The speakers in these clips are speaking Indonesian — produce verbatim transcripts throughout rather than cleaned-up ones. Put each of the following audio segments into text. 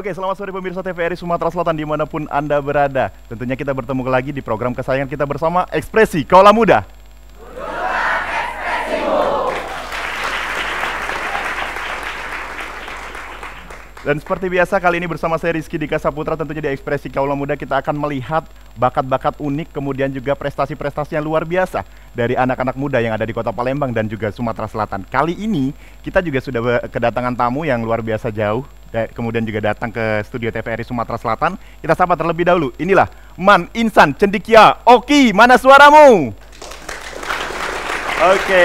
Oke, selamat sore pemirsa T V R I Sumatera Selatan dimanapun Anda berada. Tentunya kita bertemu lagi di program kesayangan kita bersama, Ekspresi Kaula Muda. Dan seperti biasa kali ini bersama saya Rizky Dika Saputra, tentunya di Ekspresi Kaula Muda kita akan melihat bakat-bakat unik, kemudian juga prestasi-prestasi yang luar biasa dari anak-anak muda yang ada di Kota Palembang dan juga Sumatera Selatan. Kali ini kita juga sudah kedatangan tamu yang luar biasa jauh, kemudian juga datang ke studio T V R I Sumatera Selatan. Kita sapa terlebih dahulu, inilah Man Insan Cendikia Oki, mana suaramu? Oke,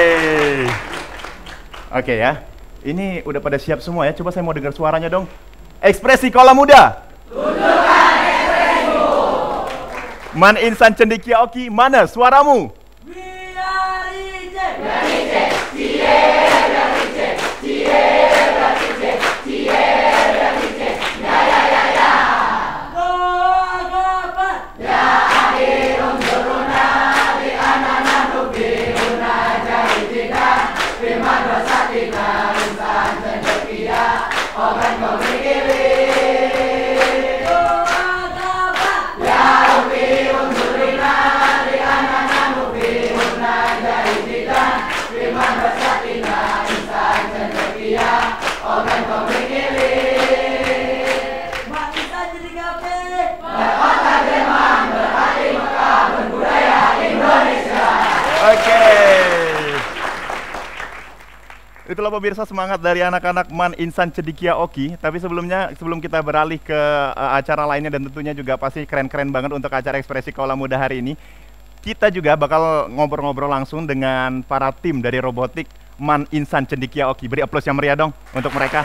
oke ya. Ini udah pada siap semua ya, coba saya mau dengar suaranya dong. Ekspresi Kaula Muda. Tunjukkan ekspresimu. Man Insan Cendikia Oki, mana suaramu? We are reject. We are reject. Cie, we are reject. Cie, we are reject. Cie, we are reject. Ya ya ya ya. Doa gapat. Ya akhirun turuna di anana nubi unajaitika bima dosatika. Okan kau berkiri doa gapat ya Rabbi unsurina di anana nubi unajaitika biman basatina insan cendekia okan kau berkiri Mak Insan Cendikia Oki berkota Jerman berhati Mekah berbudaya Indonesia. Oke, itulah pemirsa semangat dari anak-anak Man Insan Cendikia Oki. Tapi sebelumnya, sebelum kita beralih ke uh, acara lainnya dan tentunya juga pasti keren-keren banget untuk acara Ekspresi Kaula Muda hari ini, kita juga bakal ngobrol-ngobrol langsung dengan para tim dari robotik Man Insan Cendikia Oki. Beri aplaus yang meriah dong untuk mereka.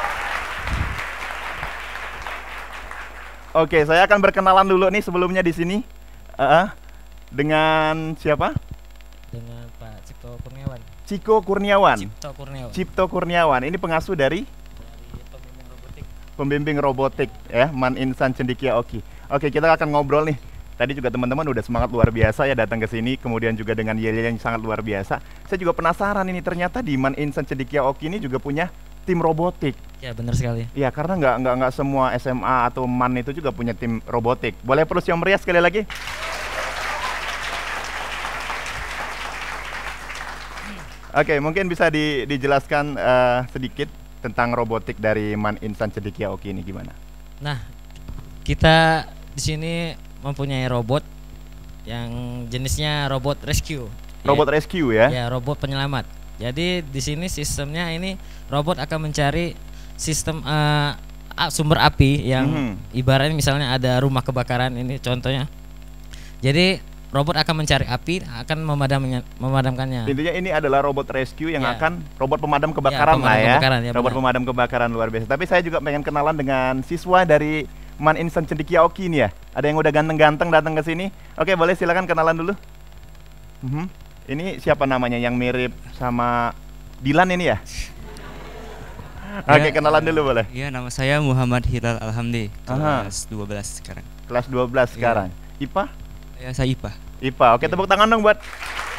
Oke, saya akan berkenalan dulu nih sebelumnya di sini uh, dengan siapa? Dengan Pak Cipto Kurniawan. Ciko Kurniawan. Cipto Kurniawan. Cipto Kurniawan. Ini pengasuh dari Dari pembimbing robotik. pembimbing robotik ya, Man Insan Cendikia Oki. Oke, kita akan ngobrol nih. Tadi juga teman-teman udah semangat luar biasa ya datang ke sini, kemudian juga dengan yel-yel yang sangat luar biasa. Saya juga penasaran ini, ternyata di Man Insan Cendikia Oki ini juga punya tim robotik. Ya, benar sekali. Iya, karena nggak nggak nggak semua S M A atau Man itu juga punya tim robotik. Boleh plus yang meriah sekali lagi? Oke, mungkin bisa di, dijelaskan uh, sedikit tentang robotik dari Man Insan Cendikia Oki ini gimana? Nah, kita di sini mempunyai robot yang jenisnya robot rescue. Robot ya, rescue ya? Ya, robot penyelamat. Jadi di sini sistemnya ini robot akan mencari sistem uh, sumber api yang Mhm. ibaratnya misalnya ada rumah kebakaran ini contohnya. Jadi robot akan mencari api, akan memadamnya, memadamkannya. Intinya ini adalah robot rescue yang Ya. akan robot pemadam kebakaran Ya, lah pemadam ya. kebakaran, ya, robot benar. pemadam kebakaran luar biasa. Tapi saya juga pengen kenalan dengan siswa dari Man Insan Cendikia Oki ini ya. Ada yang udah ganteng-ganteng datang ke sini. Oke, boleh silakan kenalan dulu. Mhm. Ini siapa namanya yang mirip sama Dilan ini ya? Oke, kenalan dulu boleh. Iya, nama saya Muhammad Hilal Alhamdi, Aha. kelas dua belas sekarang. Kelas dua belas sekarang. I P A? Ya, saya I P A. I P A. Oke, tepuk tangan dong buat.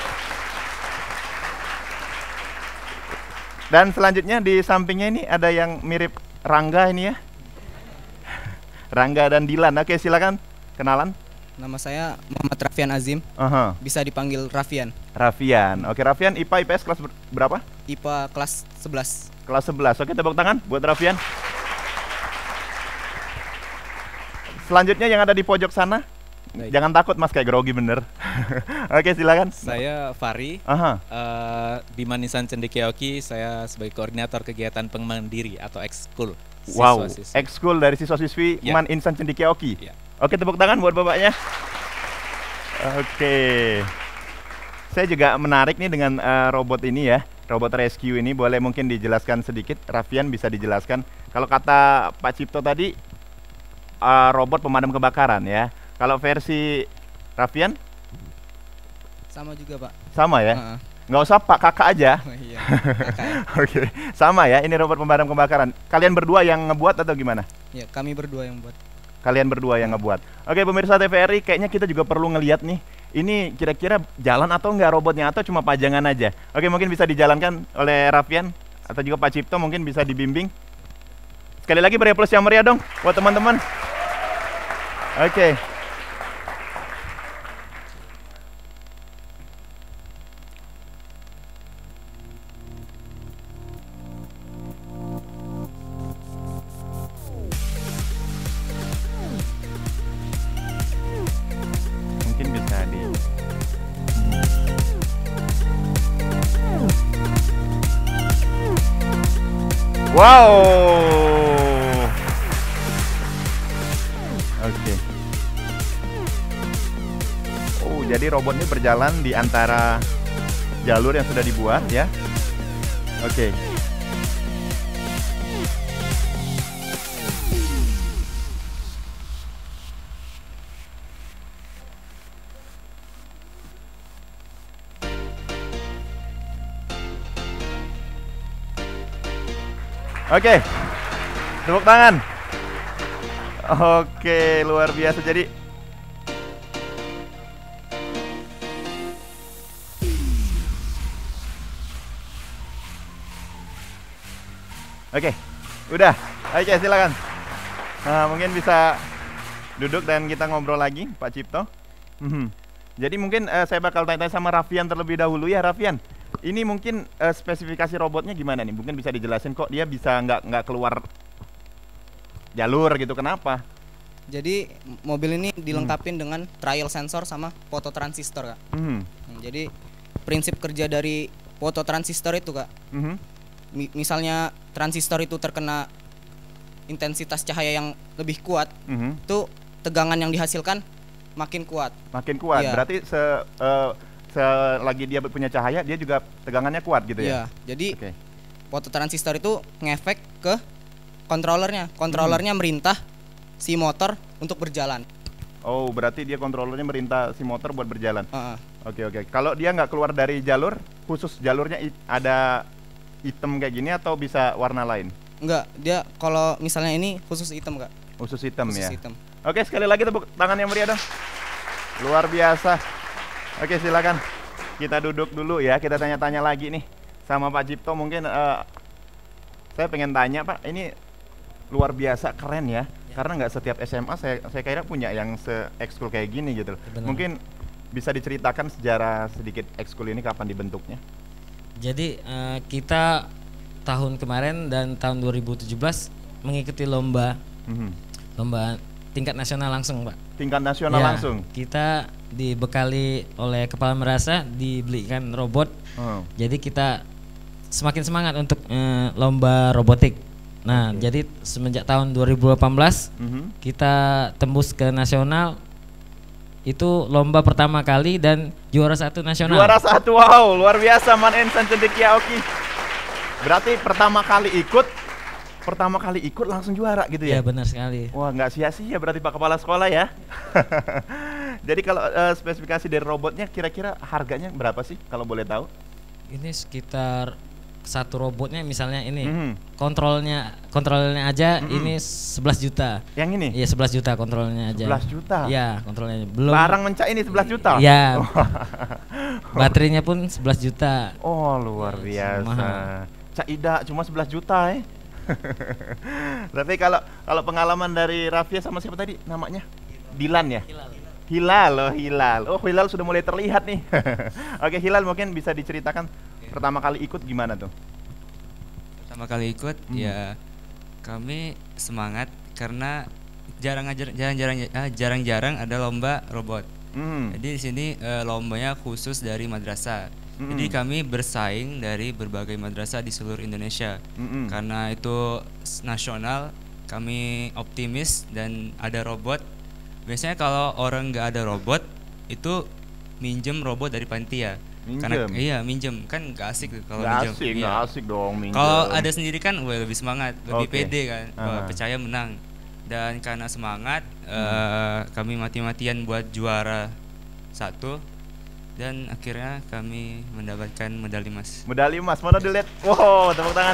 Dan selanjutnya di sampingnya ini ada yang mirip Rangga ini ya. Rangga dan Dilan. Oke, silakan kenalan. Nama saya Muhammad Raffian Azim, Aha. bisa dipanggil Raffian. Raffian. Oke, Raffian I P A I P S kelas ber- berapa? I P A kelas sebelas. Kelas sebelas. Oke, tepuk tangan buat Raffian. Selanjutnya yang ada di pojok sana. Baik. Jangan takut Mas, kayak grogi bener. Oke, silakan. Saya Fari, Aha. eh, di Man Insan Cendikia Oki. Saya sebagai koordinator kegiatan pengmandiri atau ekskul. Wow, siswa-siswi. ekskul dari siswa-siswi Ya. Man Insan Cendikia Oki. Ya. Oke, tepuk tangan buat bapaknya. Oke. Saya juga menarik nih dengan uh, robot ini ya. Robot rescue ini boleh mungkin dijelaskan sedikit. Raffian bisa dijelaskan. Kalau kata Pak Cipto tadi uh, robot pemadam kebakaran ya. Kalau versi Raffian Sama juga, Pak. sama ya. Heeh. Nggak usah Pak, kakak aja. Oh, iya. Kakak ya. Oke, sama ya. Ini robot pemadam kebakaran. Kalian berdua yang ngebuat atau gimana? Ya, kami berdua yang buat. Kalian berdua yang ngebuat. Oke, pemirsa T V R I, kayaknya kita juga perlu ngeliat nih. Ini kira-kira jalan atau enggak robotnya, atau cuma pajangan aja. Oke, mungkin bisa dijalankan oleh Raffian atau juga Pak Cipto, mungkin bisa dibimbing. Sekali lagi beri aplaus yang meriah dong buat teman-teman. Oke. Mungkin bisa di Wow. Oke. Oh, jadi robot ini berjalan di antara jalur yang sudah dibuat ya. Oke. Oke, tepuk tangan. Oke, luar biasa. Jadi Oke, udah. Oke, silakan. Nah, mungkin bisa duduk dan kita ngobrol lagi, Pak Cipto. Mhm. Jadi mungkin eh, saya bakal tanya-tanya sama Raffian terlebih dahulu ya, Raffian. Ini mungkin uh, spesifikasi robotnya gimana nih? Mungkin bisa dijelasin kok dia bisa nggak nggak keluar jalur gitu, kenapa? Jadi m- mobil ini dilengkapi dengan trial sensor sama fototransistor, Kak. Mhm. Hmm, Jadi prinsip kerja dari fototransistor itu, Kak. Mhm. Mi- misalnya transistor itu terkena intensitas cahaya yang lebih kuat, Mhm. itu tegangan yang dihasilkan makin kuat. Makin kuat. Iya. Berarti se uh, selagi dia punya cahaya, dia juga tegangannya kuat gitu ya? Iya. Jadi Oke. fototransistor itu ngefek ke controllernya. Controllernya Hmm. merintah si motor untuk berjalan. Oh, berarti dia kontrolernya merintah si motor buat berjalan. Heeh. Oke, oke. Kalau dia nggak keluar dari jalur, khusus jalurnya it- ada hitam kayak gini atau bisa warna lain? Enggak, dia kalau misalnya ini khusus hitam, Kak. Khusus hitam Khusus ya? hitam. Oke, sekali lagi tepuk tangan yang meriah dong. Luar biasa. Oke, silakan. Kita duduk dulu ya. Kita tanya-tanya lagi nih sama Pak Cipto. Mungkin eh, saya pengen tanya, Pak. Ini luar biasa keren ya. Karena nggak setiap S M A saya saya kira punya yang se-ekskul kayak gini gitu loh. Benar. Mungkin bisa diceritakan sejarah sedikit ekskul ini kapan dibentuknya? Jadi eh, kita tahun kemarin dan tahun dua ribu tujuh belas mengikuti lomba Mhm. lomba tingkat nasional langsung, Pak. Tingkat nasional Ya, langsung. Kita dibekali oleh kepala merasa, dibelikan robot. Oh. Jadi kita semakin semangat untuk eh, lomba robotik. Nah, Oke. jadi semenjak tahun dua ribu delapan belas Mhm. kita tembus ke nasional. Itu lomba pertama kali dan juara satu nasional. Juara satu, wow, luar biasa Man Ensan Cendekia Oki. Berarti pertama kali ikut, pertama kali ikut langsung juara gitu Ya, ya? benar sekali. Wah, nggak sia-sia berarti Pak Kepala Sekolah ya. Jadi kalau eh, spesifikasi dari robotnya kira-kira harganya berapa sih kalau boleh tahu? Ini sekitar satu robotnya misalnya ini Mhm. kontrolnya kontrolnya aja Mhm. ini sebelas juta. Yang ini? Iya, sebelas juta kontrolnya aja. sebelas juta? Iya, kontrolnya. Belum Barang mencak ini sebelas juta? Iya. Baterainya pun sebelas juta. Oh, luar Iya, biasa. mahal. Cak Ida cuma sebelas juta eh. Tapi kalau kalau pengalaman dari Rafia sama siapa tadi namanya? Dilan ya? Hilal, oh Hilal. Oh, Hilal sudah mulai terlihat nih. Oke, Hilal mungkin bisa diceritakan pertama kali ikut gimana tuh? Pertama kali ikut Hmm. ya kami semangat karena jarang ajar jarang-jarang ah, jarang-jarang ada lomba robot. Hmm. Jadi di sini eh, lombanya khusus dari madrasah. Mm-mm. Jadi kami bersaing dari berbagai madrasah di seluruh Indonesia. Mm-mm. Karena itu s- nasional, kami optimis dan ada robot. Biasanya kalau orang nggak ada robot itu minjem robot dari panitia. Karena Minjem? iya minjem kan nggak asik tuh kalau Nggak minjem. asik, Iya. nggak asik dong minjem. Kalau ada sendiri kan wah, lebih semangat, lebih Oke. pede kan, wah, Aha. percaya menang. Dan karena semangat eh, kami mati-matian buat juara satu dan akhirnya kami mendapatkan medali emas. Medali emas, mana dilihat? Wow, tepuk tangan.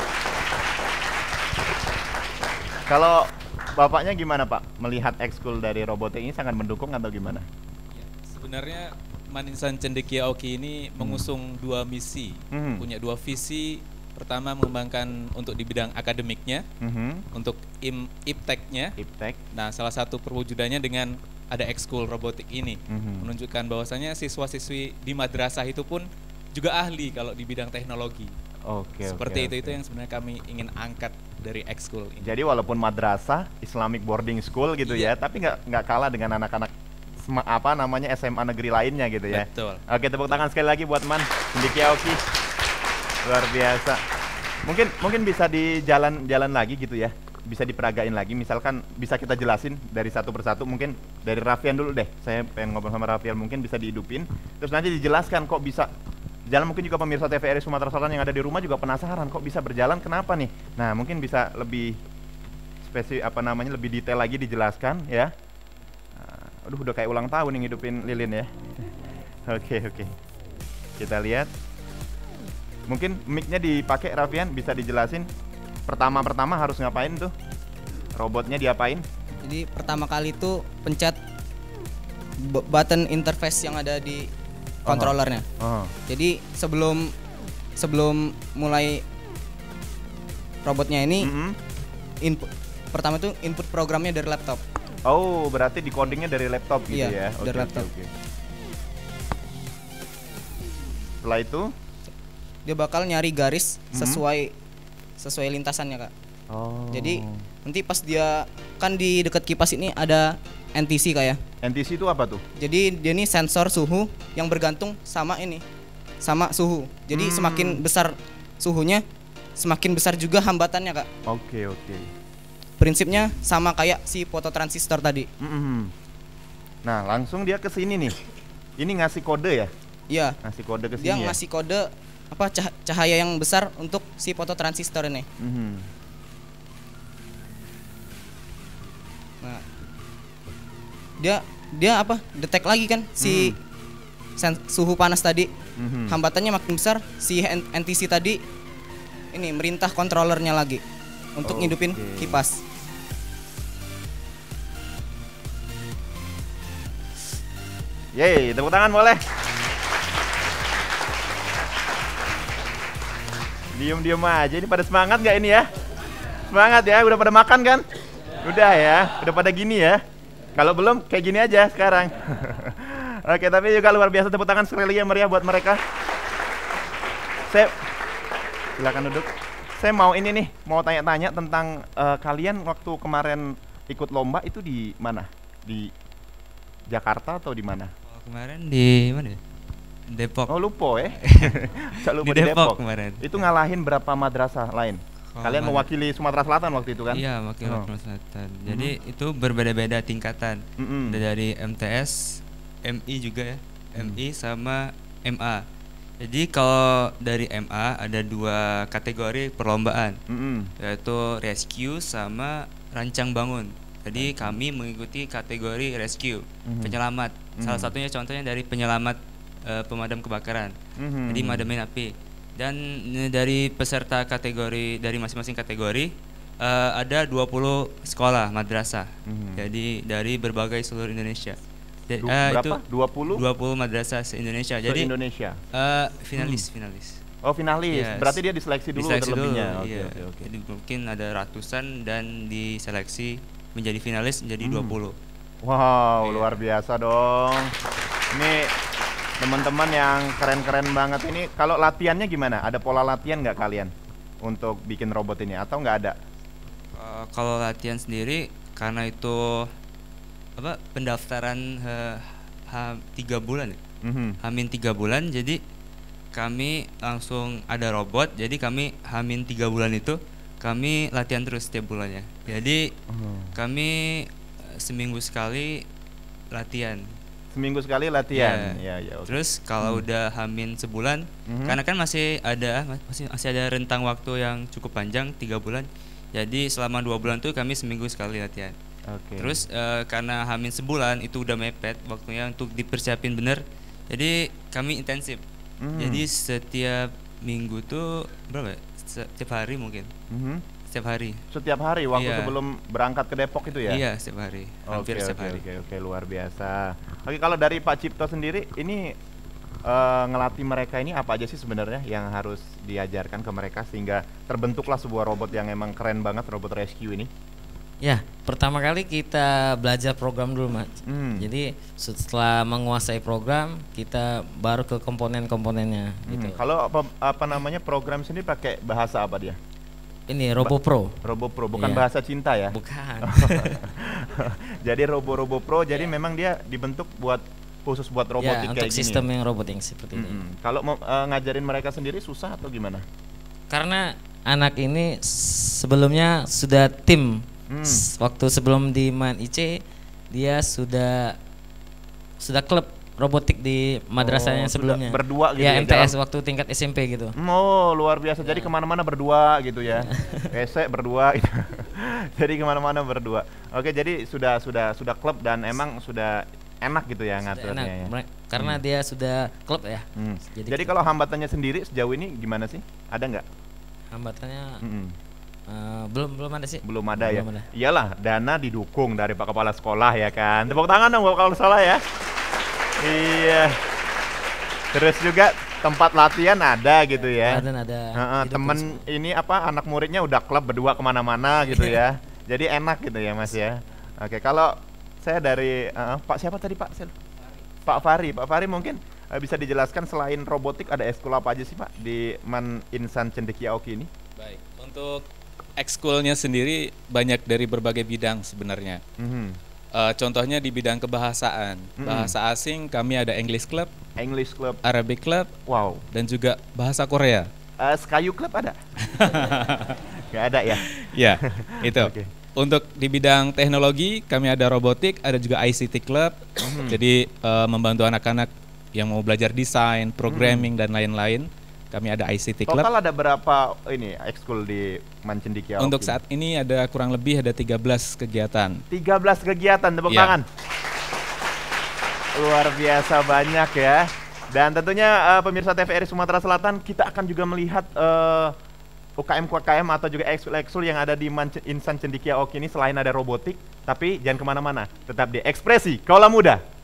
Kalau bapaknya gimana Pak? Melihat ekskul dari robotik ini sangat mendukung atau gimana? Ya, sebenarnya Maninsan Cendekia Oki ini mengusung dua misi, Hmm. punya dua visi Pertama mengembangkan untuk di bidang akademiknya, Mhm. untuk im ipteknya. Iptek. Nah, salah satu perwujudannya dengan ada ekskul robotik ini, Mhm. menunjukkan bahwasanya siswa-siswi di madrasah itu pun juga ahli kalau di bidang teknologi. Oke, Seperti oke, itu oke. itu yang sebenarnya kami ingin angkat dari ekskul ini. Jadi walaupun madrasah Islamic boarding school gitu ya, Iya. tapi nggak nggak kalah dengan anak-anak sema- apa namanya S M A negeri lainnya gitu ya. Betul. Oke, tepuk tangan sekali lagi buat Man Cendekia Oki. Luar biasa. Mungkin mungkin bisa di jalan-jalan lagi gitu ya. Bisa diperagain lagi. Misalkan bisa kita jelasin dari satu persatu. Mungkin dari Raffian dulu deh. Saya pengen ngobrol sama Raffian, mungkin bisa dihidupin. Terus nanti dijelaskan kok bisa jalan. Mungkin juga pemirsa T V R I Sumatera Selatan yang ada di rumah juga penasaran kok bisa berjalan, kenapa nih. Nah, mungkin bisa lebih spesifik apa namanya, lebih detail lagi dijelaskan ya. Nah, aduh, udah kayak ulang tahun nih ngidupin lilin ya. Oke, oke. Kita lihat. Mungkin mic-nya dipakai, Raffian, bisa dijelasin pertama-pertama harus ngapain tuh? Robotnya diapain? Jadi pertama kali itu pencet bu- button interface yang ada di controllernya. Oh. Jadi sebelum sebelum mulai robotnya ini Mm-mm. input pertama itu input programnya dari laptop. Oh, berarti di codingnya dari laptop gitu Iya, ya? dari Oke, laptop. oke, oke. Setelah itu, Dia bakal nyari garis Mhm. sesuai sesuai lintasannya, Kak. oh. Jadi nanti pas dia kan di dekat kipas ini ada N T C, Kak ya. N T C itu apa tuh? Jadi dia ini sensor suhu yang bergantung sama ini, sama suhu. Jadi Hmm. semakin besar suhunya, semakin besar juga hambatannya, Kak. Oke, oke. Prinsipnya sama kayak si fototransistor tadi. Mm-mm. Nah, langsung dia ke sini nih. Ini ngasih kode ya? Iya, Ngasih kode ke sini dia ya? ngasih kode apa cah- cahaya yang besar untuk si fototransistor ini. Mhm. Nah, dia dia apa? Detek lagi kan si sen- suhu panas tadi. Mhm. Hambatannya makin besar, si N- NTC tadi ini merintah kontrolernya lagi untuk Oke. ngidupin kipas. Yeay, tepuk tangan boleh. Diem-diem aja, ini pada semangat nggak ini ya? Semangat ya, udah pada makan kan? Udah ya, udah pada gini ya. Kalau belum, kayak gini aja sekarang. Oke, tapi juga luar biasa, tepuk tangan sekali lagi yang meriah buat mereka. Saya, silakan duduk. Saya mau ini nih, mau tanya-tanya tentang eh, kalian waktu kemarin ikut lomba itu di mana? Di Jakarta atau di mana? Oh, kemarin di mana ya? Depok. Oh, lupa ya. Saya lupa Di di Depok Depok. kemarin. Itu ngalahin berapa madrasah lain? Kalau Kalian mana- mewakili Sumatera Selatan waktu itu kan? Iya, wakil Oh. Sumatera Selatan. Jadi itu berbeda-beda tingkatan. Mm-mm. Ada dari M T S, M I juga ya, M I sama M A. Jadi kalau dari M A ada dua kategori perlombaan, Mm-mm. yaitu rescue sama rancang bangun. Jadi kami mengikuti kategori rescue, Mhm. penyelamat. Salah Mhm. satunya contohnya dari penyelamat eh, pemadam kebakaran. Mhm. Jadi madamin api. Dan eh, dari peserta kategori dari masing-masing kategori eh, ada dua puluh sekolah madrasah. Mhm. Jadi dari berbagai seluruh Indonesia. Jadi, Du- eh, berapa? dua puluh? dua puluh madrasah se-Indonesia. Jadi Indonesia. eh, finalis, finalis. Oh, finalis. Yes. Berarti dia diseleksi dulu Diseleksi dulu, terlebihnya. Oke, iya. oke, oke. Jadi mungkin ada ratusan dan diseleksi menjadi finalis menjadi Hmm. dua puluh. Wow, Iya. luar biasa dong. Ini teman-teman yang keren-keren banget ini. Kalau latihannya gimana? Ada pola latihan nggak kalian untuk bikin robot ini atau nggak ada? Eh, kalau latihan sendiri karena itu apa pendaftaran eh, ha, tiga bulan ya? Mhm. Hamin tiga bulan, jadi kami langsung ada robot, jadi kami hamin tiga bulan itu kami latihan terus setiap bulannya. Jadi Oh. kami eh, seminggu sekali latihan. Seminggu sekali latihan. Iya. Ya, ya. oke. Terus kalau udah hamin sebulan, Mhm. karena kan masih ada masih masih ada rentang waktu yang cukup panjang tiga bulan. Jadi selama dua bulan tuh kami seminggu sekali latihan. Oke. Terus eh, karena hamin sebulan itu udah mepet waktunya untuk dipersiapin bener. Jadi kami intensif. Mhm. Jadi setiap minggu tuh berapa? ya? Setiap hari mungkin. Mhm. Setiap hari. Setiap hari waktu Iya. sebelum berangkat ke Depok itu ya? Iya, setiap hari. Hampir Oke, setiap oke, hari. Oke, oke, luar biasa. Oke, kalau dari Pak Cipto sendiri, ini eh, ngelatih mereka ini apa aja sih sebenarnya yang harus diajarkan ke mereka sehingga terbentuklah sebuah robot yang emang keren banget, robot rescue ini? Ya, pertama kali kita belajar program dulu, Mas. Hmm. Jadi setelah menguasai program, kita baru ke komponen-komponennya gitu. Hmm, Kalau apa, apa namanya program sini pakai bahasa apa dia? Ini RoboPro. RoboPro, bukan Iya. bahasa cinta ya? Bukan. Jadi Robo Robo Pro, jadi memang dia dibentuk buat khusus buat Ya, robotik untuk kayak sistem gini. yang robot yang seperti ini. Mm-mm. Kalau mau eh, ngajarin mereka sendiri susah atau gimana? Karena anak ini sebelumnya sudah tim. Hmm. S- Waktu sebelum di Man I C dia sudah sudah klub robotik di madrasahnya Oh, sudah sebelumnya. berdua gitu ya, ya, M T S jalan? waktu tingkat S M P gitu. Hmm, Oh luar biasa, jadi kemana-mana berdua gitu ya. Esek berdua gitu. Jadi kemana-mana berdua. Oke, jadi sudah sudah sudah klub dan emang sudah enak gitu ya Sudah ngaturnya enak, ya. mere- karena dia sudah klub ya. Hmm. Jadi, Jadi kalau hambatannya sendiri sejauh ini gimana sih? Ada nggak? hambatannya Mm-mm. eh, belum belum ada sih. Belum ada ya. Belum ada. Iyalah, dana didukung dari Pak Kepala Sekolah ya kan. Tepuk tangan dong kalau salah ya. Iya. Terus juga tempat latihan ada gitu ya. Dan ada Heeh, hidup temen terus. ini apa anak muridnya udah klub berdua kemana-mana gitu ya. Jadi enak gitu ya Mas ya. Oke, kalau saya dari eh, Pak siapa tadi Pak? Saya- Pak Fari. Pak Fari mungkin eh, bisa dijelaskan selain robotik ada ekskul apa aja sih Pak di Man Insan Cendekiaoki ini? Baik, untuk ekskulnya sendiri banyak dari berbagai bidang sebenarnya. Mhm. Eh, contohnya di bidang kebahasaan, Mm-mm. bahasa asing kami ada English Club, English Club. Arabic Club, Wow. dan juga bahasa Korea. Eh, Skayu Club ada? Gak ada ya? Ya, itu. Oke. Untuk di bidang teknologi kami ada robotik, ada juga I C T Club. Jadi eh, membantu anak-anak yang mau belajar desain, programming dan lain-lain. Kami ada I C T Club. Total ada berapa ini ekskul di Man Cendekiaoki? Untuk saat ini ada kurang lebih ada tiga belas kegiatan. tiga belas kegiatan, tepuk Iya. tangan. Luar biasa banyak ya. Dan tentunya eh, pemirsa T V R I Sumatera Selatan, kita akan juga melihat eh, U K M U K M atau juga ekskul-ekskul yang ada di Man Insan Cendekiaoki ini selain ada robotik. Tapi jangan kemana-mana, tetap di Ekspresi Kaula Muda.